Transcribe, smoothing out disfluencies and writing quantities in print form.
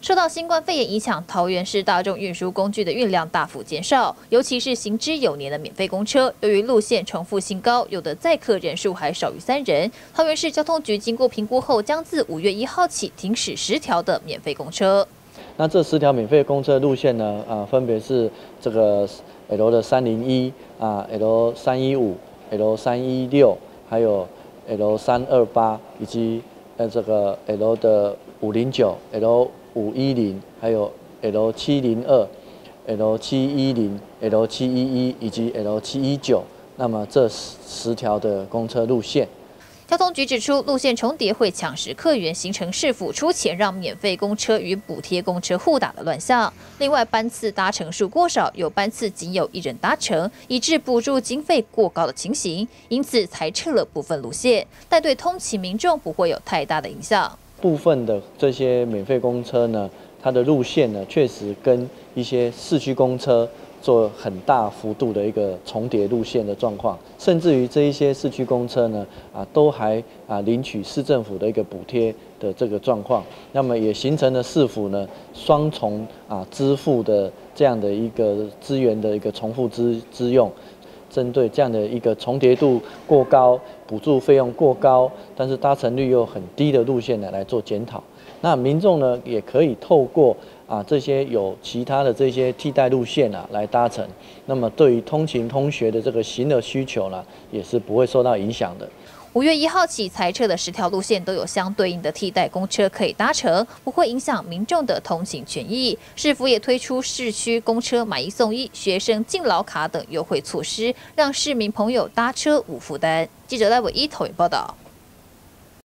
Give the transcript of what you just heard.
受到新冠肺炎影响，桃园市大众运输工具的运量大幅减少，尤其是行之有年的免费公车，由于路线重复性高，有的载客人数还少于3人。桃园市交通局经过评估后，将自5月1号起停驶10条的免费公车。 那这10条免费公车路线呢，分别是这个 L 的301L 315 L 316，还有 L 328，以及这个 L 的509 L 510，还有 L 702、L 710、L 711以及 L 719。那么这10条的公车路线。 交通局指出，路线重叠会抢食客源，形成市府出钱让免费公车与补贴公车互打的乱象。另外，班次搭乘数过少，有班次仅有1人搭乘，以致补助经费过高的情形，因此裁撤了部分路线，但对通勤民众不会有太大的影响。 部分的这些免费公车呢，它的路线呢，确实跟一些市区公车做很大幅度的一个重叠路线的状况，甚至于这一些市区公车呢，都还领取市政府的一个补贴的这个状况，那么也形成了市府呢双重支付的这样的一个资源的一个重复支用。针对这样的一个重叠度过高、补助费用过高，但是搭乘率又很低的路线呢来做检讨。那民众呢也可以透过这些有其他的这些替代路线来搭乘，那么对于通勤通学的这个行的需求呢，也是不会受到影响的。 5月1号起裁撤的10条路线都有相对应的替代公车可以搭乘，不会影响民众的通勤权益。市府也推出市区公车买1送1、学生敬老卡等优惠措施，让市民朋友搭车无负担。记者赖伟一桃园报道。